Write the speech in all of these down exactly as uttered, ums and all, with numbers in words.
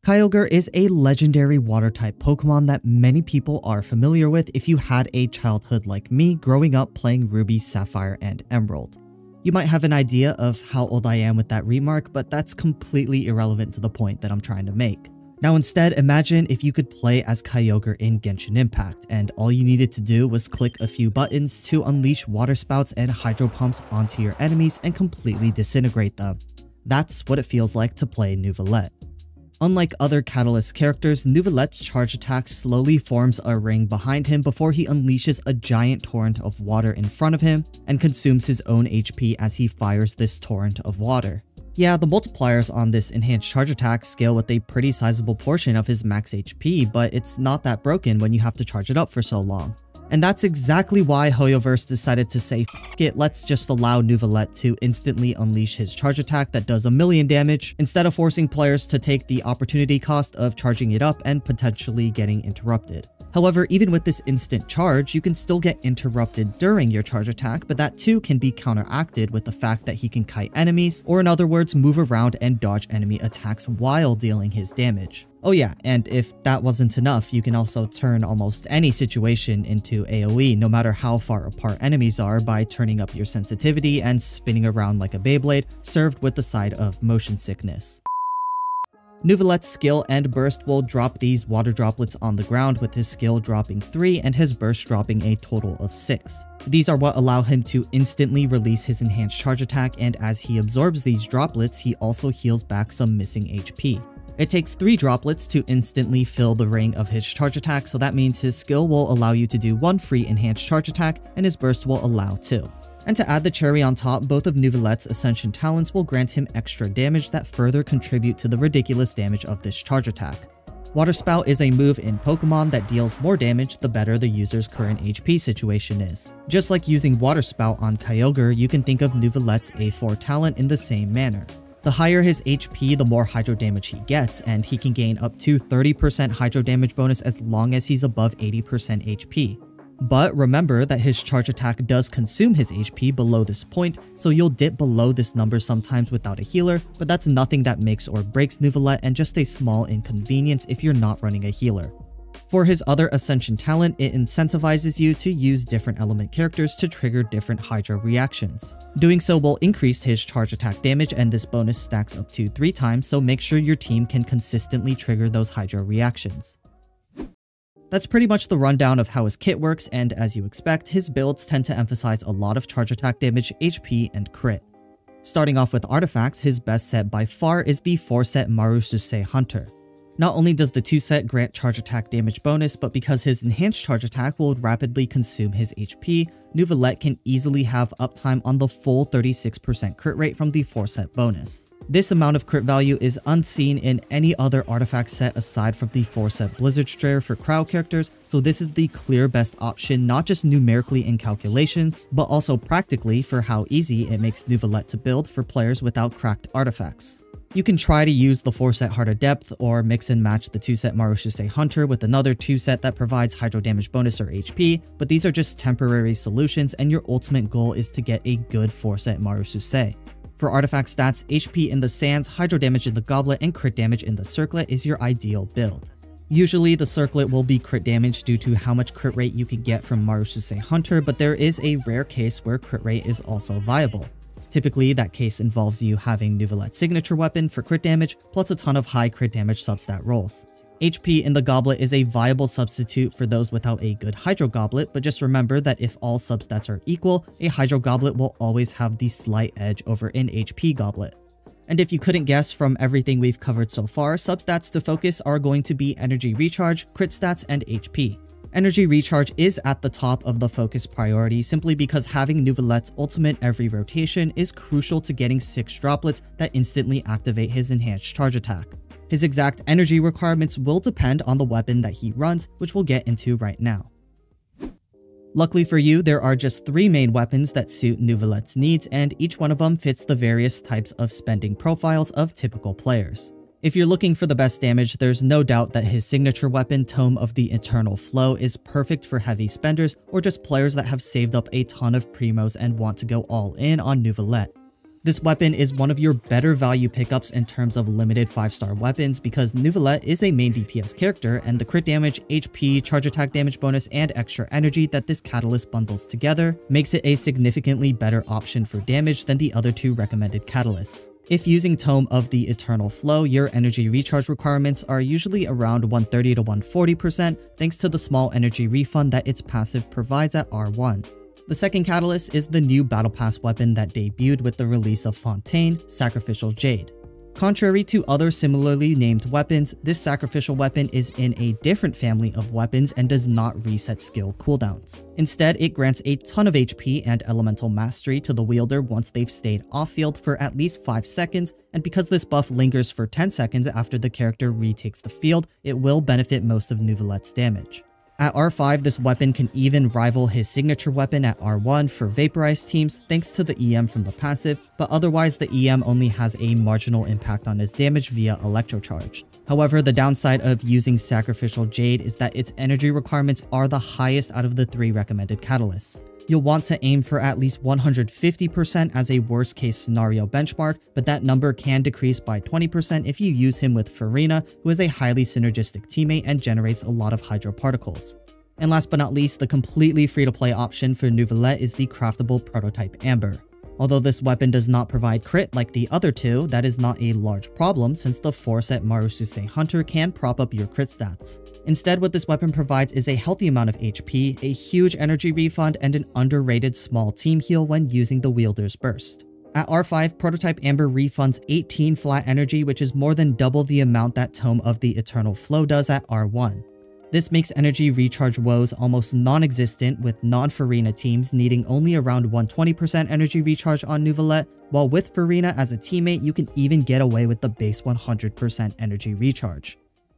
Kyogre is a legendary water-type Pokemon that many people are familiar with if you had a childhood like me growing up playing Ruby, Sapphire, and Emerald. You might have an idea of how old I am with that remark, but that's completely irrelevant to the point that I'm trying to make. Now instead, imagine if you could play as Kyogre in Genshin Impact, and all you needed to do was click a few buttons to unleash water spouts and hydro pumps onto your enemies and completely disintegrate them. That's what it feels like to play Neuvillette. Unlike other Catalyst characters, Neuvillette's charge attack slowly forms a ring behind him before he unleashes a giant torrent of water in front of him and consumes his own H P as he fires this torrent of water. Yeah, the multipliers on this enhanced charge attack scale with a pretty sizable portion of his max H P, but it's not that broken when you have to charge it up for so long. And that's exactly why Hoyoverse decided to say, F it, let's just allow Neuvillette to instantly unleash his charge attack that does a million damage, instead of forcing players to take the opportunity cost of charging it up and potentially getting interrupted. However, even with this instant charge, you can still get interrupted during your charge attack, but that too can be counteracted with the fact that he can kite enemies, or in other words, move around and dodge enemy attacks while dealing his damage. Oh yeah, and if that wasn't enough, you can also turn almost any situation into AoE, no matter how far apart enemies are, by turning up your sensitivity and spinning around like a Beyblade, served with the side of motion sickness. Neuvillette's skill and burst will drop these water droplets on the ground, with his skill dropping three and his burst dropping a total of six. These are what allow him to instantly release his enhanced charge attack, and as he absorbs these droplets, he also heals back some missing H P. It takes three droplets to instantly fill the ring of his charge attack, so that means his skill will allow you to do one free enhanced charge attack, and his burst will allow two. And to add the cherry on top, both of Neuvillette's Ascension talents will grant him extra damage that further contribute to the ridiculous damage of this charge attack. Water Spout is a move in Pokemon that deals more damage the better the user's current H P situation is. Just like using Water Spout on Kyogre, you can think of Neuvillette's A four talent in the same manner. The higher his H P, the more hydro damage he gets, and he can gain up to thirty percent hydro damage bonus as long as he's above eighty percent H P. But remember that his charge attack does consume his H P below this point, so you'll dip below this number sometimes without a healer, but that's nothing that makes or breaks Neuvillette and just a small inconvenience if you're not running a healer. For his other Ascension talent, it incentivizes you to use different element characters to trigger different Hydro reactions. Doing so will increase his charge attack damage, and this bonus stacks up to three times, so make sure your team can consistently trigger those Hydro reactions. That's pretty much the rundown of how his kit works, and as you expect, his builds tend to emphasize a lot of charge attack damage, H P, and crit. Starting off with artifacts, his best set by far is the four set Marususe Hunter. Not only does the two set grant charge attack damage bonus, but because his enhanced charge attack will rapidly consume his H P, Neuvillette can easily have uptime on the full thirty-six percent crit rate from the four set bonus. This amount of crit value is unseen in any other artifact set aside from the four set Blizzard Strayer for crowd characters, so this is the clear best option, not just numerically in calculations, but also practically for how easy it makes Neuvillette to build for players without cracked artifacts. You can try to use the four set Heart of Depth, or mix and match the two set Marususe Hunter with another two set that provides hydro damage bonus or H P, but these are just temporary solutions, and your ultimate goal is to get a good four set Marususe. For artifact stats, H P in the Sands, hydro damage in the Goblet, and crit damage in the Circlet is your ideal build. Usually the Circlet will be crit damage due to how much crit rate you can get from Marususe Hunter, but there is a rare case where crit rate is also viable. Typically, that case involves you having Neuvillette's signature weapon for crit damage, plus a ton of high crit damage substat rolls. H P in the Goblet is a viable substitute for those without a good Hydro Goblet, but just remember that if all substats are equal, a Hydro Goblet will always have the slight edge over an H P Goblet. And if you couldn't guess from everything we've covered so far, substats to focus are going to be Energy Recharge, Crit Stats, and H P. Energy Recharge is at the top of the focus priority simply because having Neuvillette's ultimate every rotation is crucial to getting six droplets that instantly activate his enhanced charge attack. His exact energy requirements will depend on the weapon that he runs, which we'll get into right now. Luckily for you, there are just three main weapons that suit Neuvillette's needs, and each one of them fits the various types of spending profiles of typical players. If you're looking for the best damage, there's no doubt that his signature weapon, Tome of the Eternal Flow, is perfect for heavy spenders or just players that have saved up a ton of primos and want to go all in on Neuvillette. This weapon is one of your better value pickups in terms of limited five star weapons because Neuvillette is a main D P S character, and the crit damage, H P, charge attack damage bonus, and extra energy that this catalyst bundles together makes it a significantly better option for damage than the other two recommended catalysts. If using Tome of the Eternal Flow, your energy recharge requirements are usually around one thirty to one forty percent thanks to the small energy refund that its passive provides at R one. The second catalyst is the new Battle Pass weapon that debuted with the release of Fontaine, Sacrificial Jade. Contrary to other similarly named weapons, this sacrificial weapon is in a different family of weapons and does not reset skill cooldowns. Instead, it grants a ton of H P and elemental mastery to the wielder once they've stayed off-field for at least five seconds, and because this buff lingers for ten seconds after the character retakes the field, it will benefit most of Neuvillette's damage. At R five, this weapon can even rival his signature weapon at R one for vaporized teams thanks to the E M from the passive, but otherwise the E M only has a marginal impact on his damage via electrocharge. However, the downside of using Sacrificial Jade is that its energy requirements are the highest out of the three recommended catalysts. You'll want to aim for at least one hundred fifty percent as a worst case scenario benchmark, but that number can decrease by twenty percent if you use him with Furina, who is a highly synergistic teammate and generates a lot of hydro particles. And last but not least, the completely free-to-play option for Neuvillette is the craftable prototype Amber. Although this weapon does not provide crit like the other two, that is not a large problem since the four set Marususe Hunter can prop up your crit stats. Instead, what this weapon provides is a healthy amount of H P, a huge energy refund, and an underrated small team heal when using the wielder's burst. At R five, Prototype Amber refunds eighteen flat energy, which is more than double the amount that Tome of the Eternal Flow does at R one. This makes energy recharge woes almost non-existent, with non-Furina teams needing only around one hundred twenty percent energy recharge on Neuvillette, while with Furina as a teammate, you can even get away with the base one hundred percent energy recharge.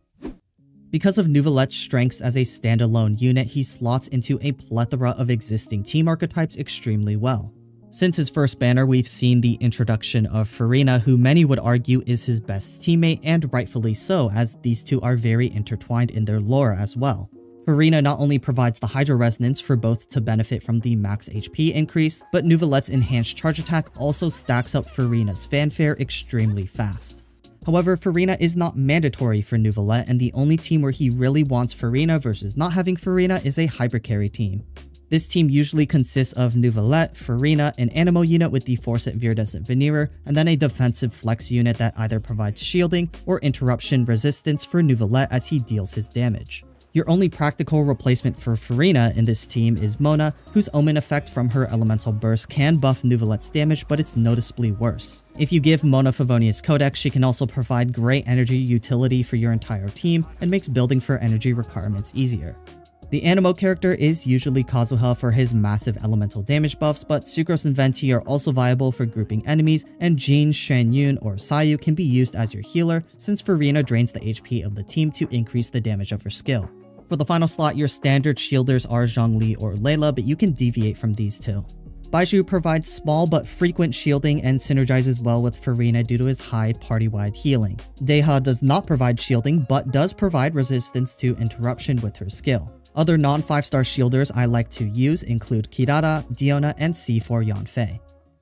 Because of Neuvillette's strengths as a standalone unit, he slots into a plethora of existing team archetypes extremely well. Since his first banner, we've seen the introduction of Furina, who many would argue is his best teammate, and rightfully so, as these two are very intertwined in their lore as well. Furina not only provides the Hydro Resonance for both to benefit from the max H P increase, but Neuvillette's enhanced charge attack also stacks up Furina's fanfare extremely fast. However, Furina is not mandatory for Neuvillette, and the only team where he really wants Furina versus not having Furina is a Hyper Carry team. This team usually consists of Neuvillette, Furina, an Anemo unit with the four set Viridescent Veneer, and then a defensive flex unit that either provides shielding or interruption resistance for Neuvillette as he deals his damage. Your only practical replacement for Furina in this team is Mona, whose Omen effect from her Elemental Burst can buff Neuvillette's damage, but it's noticeably worse. If you give Mona Favonius Codex, she can also provide great energy utility for your entire team and makes building for energy requirements easier. The Anemo character is usually Kazuha for his massive elemental damage buffs, but Sucrose and Venti are also viable for grouping enemies, and Jin, Xuanyun, or Sayu can be used as your healer, since Furina drains the H P of the team to increase the damage of her skill. For the final slot, your standard shielders are Zhongli or Layla, but you can deviate from these two. Baizhu provides small but frequent shielding and synergizes well with Furina due to his high party-wide healing. Deha does not provide shielding, but does provide resistance to interruption with her skill. Other non five star shielders I like to use include Kirara, Diona, and C four Yanfei.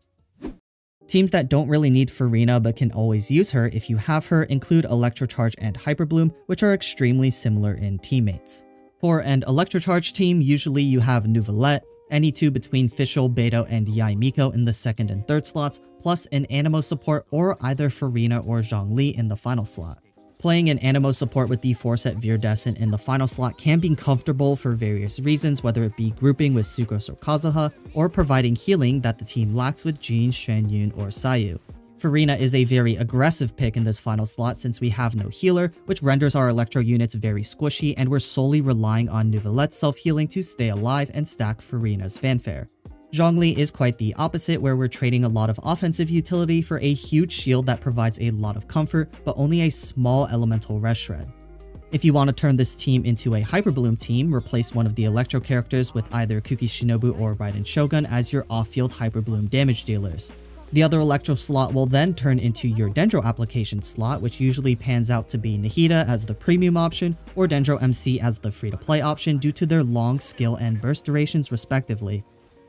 Teams that don't really need Furina but can always use her if you have her include Electrocharge and Hyperbloom, which are extremely similar in teammates. For an Electrocharge team, usually you have Neuvillette, any two between Fischl, Beidou, and Yae Miko in the second and third slots, plus an Anemo support or either Furina or Zhongli in the final slot. Playing an Anemo support with the four set Viridescent in the final slot can be comfortable for various reasons, whether it be grouping with Sucrose or Kazuha, or providing healing that the team lacks with Jin, Xuanyun, or Sayu. Furina is a very aggressive pick in this final slot since we have no healer, which renders our Electro units very squishy, and we're solely relying on Neuvillette's self-healing to stay alive and stack Furina's fanfare. Zhongli is quite the opposite, where we're trading a lot of offensive utility for a huge shield that provides a lot of comfort, but only a small elemental res shred. If you want to turn this team into a Hyperbloom team, replace one of the Electro characters with either Kuki Shinobu or Raiden Shogun as your off-field Hyperbloom damage dealers. The other Electro slot will then turn into your Dendro application slot, which usually pans out to be Nahida as the premium option or Dendro M C as the free-to-play option due to their long skill and burst durations respectively.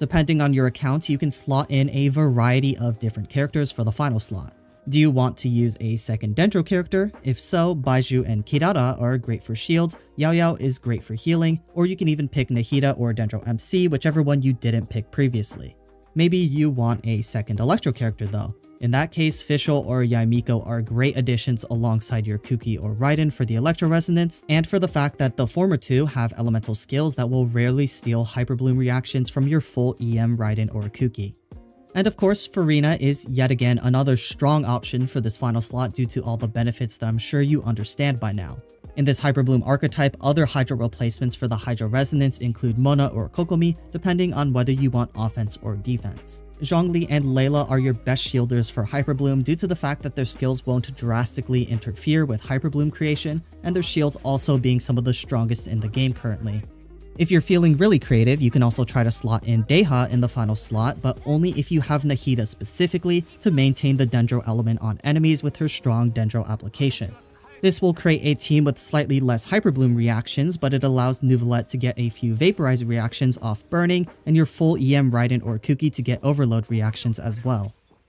Depending on your account, you can slot in a variety of different characters for the final slot. Do you want to use a second Dendro character? If so, Baizhu and Kirara are great for shields, Yao Yao is great for healing, or you can even pick Nahida or Dendro M C, whichever one you didn't pick previously. Maybe you want a second Electro character though. In that case, Fischl or Yaimiko are great additions alongside your Kuki or Raiden for the Electro Resonance, and for the fact that the former two have elemental skills that will rarely steal Hyper Bloom reactions from your full E M Raiden or Kuki. And of course, Furina is yet again another strong option for this final slot due to all the benefits that I'm sure you understand by now. In this Hyper Bloom archetype, other Hydro replacements for the Hydro Resonance include Mona or Kokomi, depending on whether you want offense or defense. Zhongli and Layla are your best shielders for Hyper Bloom due to the fact that their skills won't drastically interfere with Hyper Bloom creation, and their shields also being some of the strongest in the game currently. If you're feeling really creative, you can also try to slot in Dehya in the final slot, but only if you have Nahida specifically to maintain the Dendro element on enemies with her strong Dendro application. This will create a team with slightly less Hyper Bloom reactions, but it allows Neuvillette to get a few Vaporize reactions off burning, and your full E M Raiden or Kuki to get Overload reactions as well.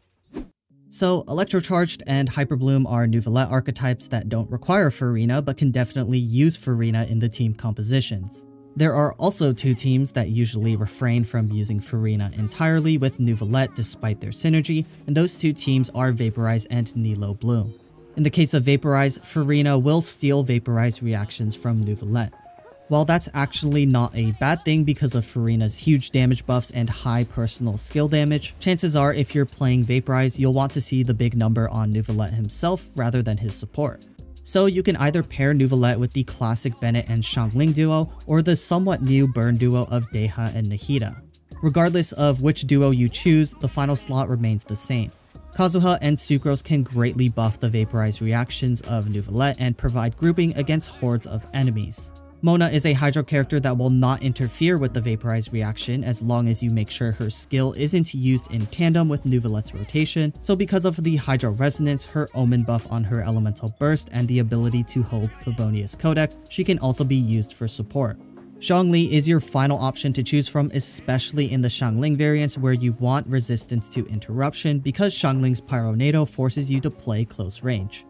So, Electrocharged and Hyper Bloom are Neuvillette archetypes that don't require Furina, but can definitely use Furina in the team compositions. There are also two teams that usually refrain from using Furina entirely with Neuvillette despite their synergy, and those two teams are Vaporize and Nilo Bloom. In the case of Vaporize, Furina will steal Vaporize reactions from Neuvillette. While that's actually not a bad thing because of Furina's huge damage buffs and high personal skill damage, chances are if you're playing Vaporize, you'll want to see the big number on Neuvillette himself rather than his support. So you can either pair Neuvillette with the classic Bennett and Xiangling duo, or the somewhat new burn duo of Dehya and Nahida. Regardless of which duo you choose, the final slot remains the same. Kazuha and Sucrose can greatly buff the Vaporize reactions of Neuvillette and provide grouping against hordes of enemies. Mona is a Hydro character that will not interfere with the Vaporize reaction as long as you make sure her skill isn't used in tandem with Neuvillette's rotation, so because of the Hydro Resonance, her Omen buff on her Elemental Burst, and the ability to hold Favonius Codex, she can also be used for support. Zhongli is your final option to choose from, especially in the Xiangling variants where you want resistance to interruption because Xiangling's Pyronado forces you to play close range.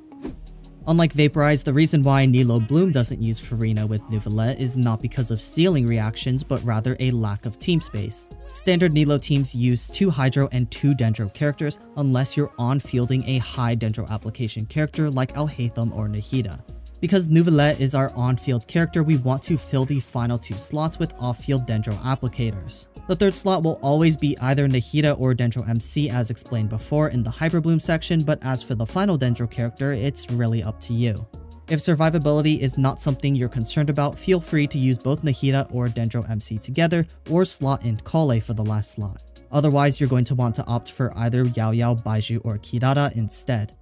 Unlike Vaporize, the reason why Nilo Bloom doesn't use Furina with Neuvillette is not because of stealing reactions, but rather a lack of team space. Standard Nilo teams use two Hydro and two Dendro characters unless you're on fielding a high Dendro application character like Alhaitham or Nahida. Because Neuvillette is our on-field character, we want to fill the final two slots with off-field Dendro applicators. The third slot will always be either Nahida or Dendro M C as explained before in the Hyper Bloom section, but as for the final Dendro character, it's really up to you. If survivability is not something you're concerned about, feel free to use both Nahida or Dendro M C together, or slot in Kale for the last slot. Otherwise, you're going to want to opt for either Yao Yao, Baizhu, or Kirara instead.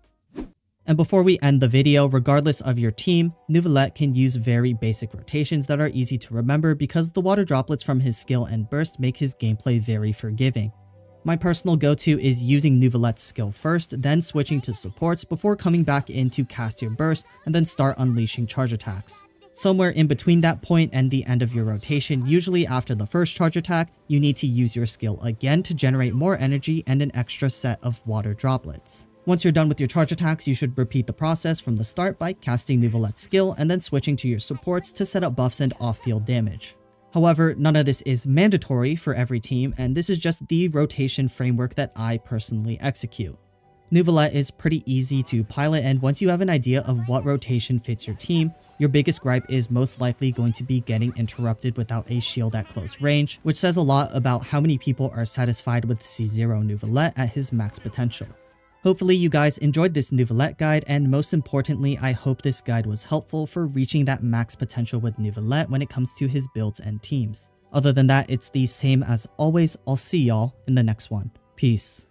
And before we end the video, regardless of your team, Neuvillette can use very basic rotations that are easy to remember because the water droplets from his skill and burst make his gameplay very forgiving. My personal go-to is using Neuvillette's skill first, then switching to supports before coming back in to cast your burst and then start unleashing charge attacks. Somewhere in between that point and the end of your rotation, usually after the first charge attack, you need to use your skill again to generate more energy and an extra set of water droplets. Once you're done with your charge attacks, you should repeat the process from the start by casting Neuvillette's skill and then switching to your supports to set up buffs and off-field damage. However, none of this is mandatory for every team, and this is just the rotation framework that I personally execute. Neuvillette is pretty easy to pilot, and once you have an idea of what rotation fits your team, your biggest gripe is most likely going to be getting interrupted without a shield at close range, which says a lot about how many people are satisfied with C zero Neuvillette at his max potential. Hopefully you guys enjoyed this Neuvillette guide, and most importantly, I hope this guide was helpful for reaching that max potential with Neuvillette when it comes to his builds and teams. Other than that, it's the same as always. I'll see y'all in the next one. Peace.